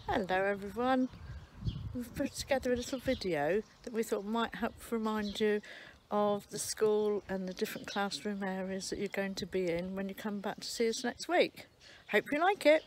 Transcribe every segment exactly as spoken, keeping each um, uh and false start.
Hello everyone, we've put together a little video that we thought might help remind you of the school and the different classroom areas that you're going to be in when you come back to see us next week. Hope you like it.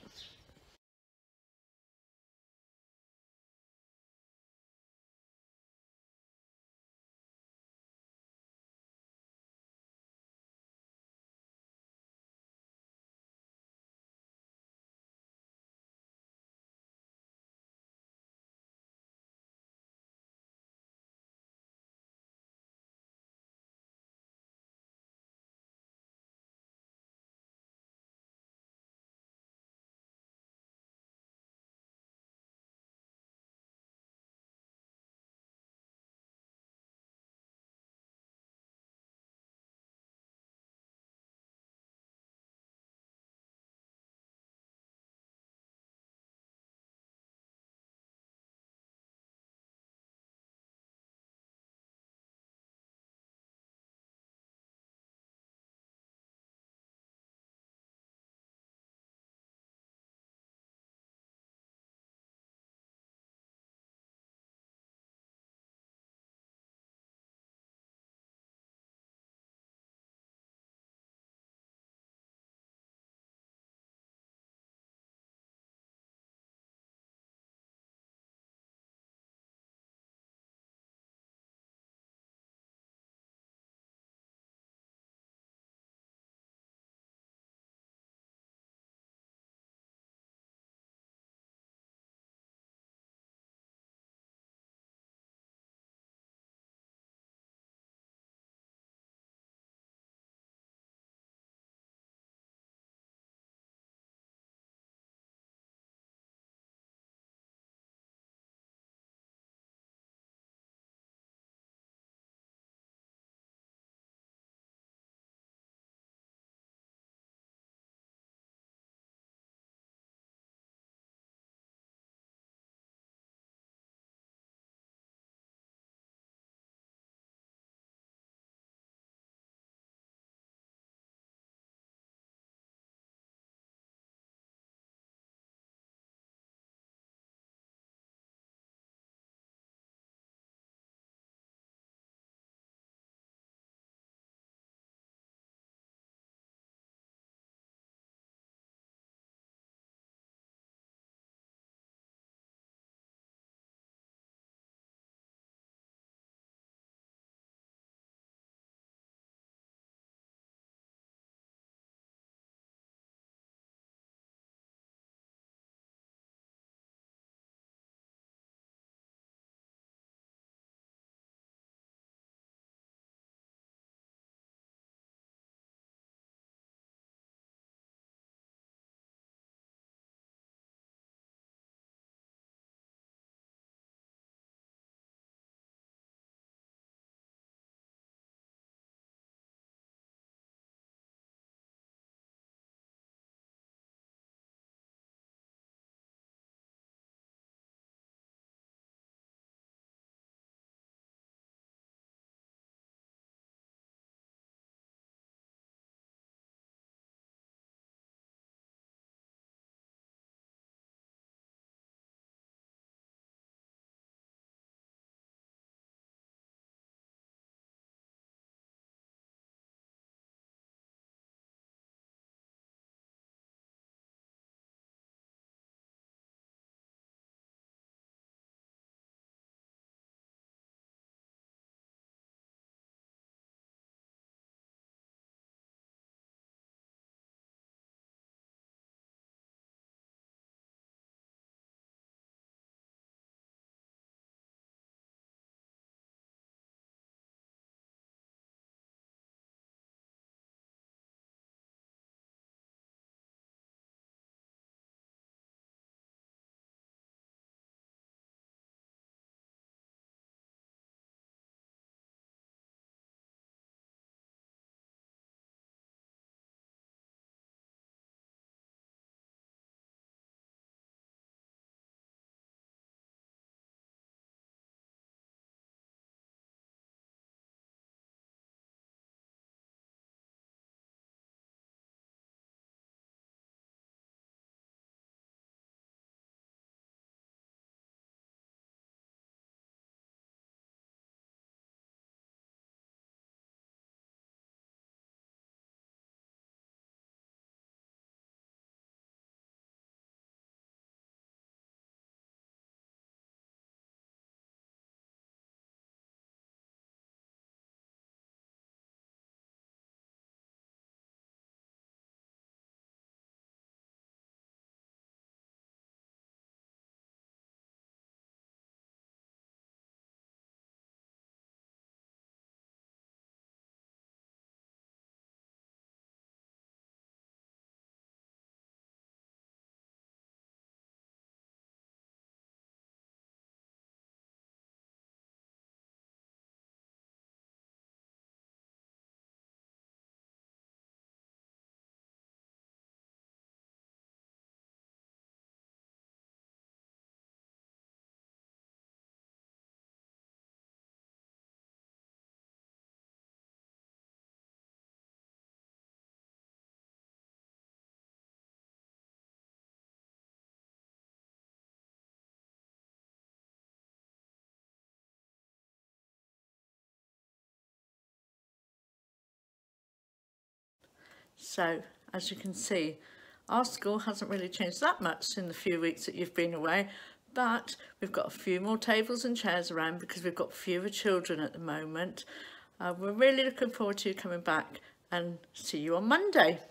So as you can see, our school hasn't really changed that much in the few weeks that you've been away, but we've got a few more tables and chairs around because we've got fewer children at the moment. Uh, we're really looking forward to you coming back, and see you on Monday.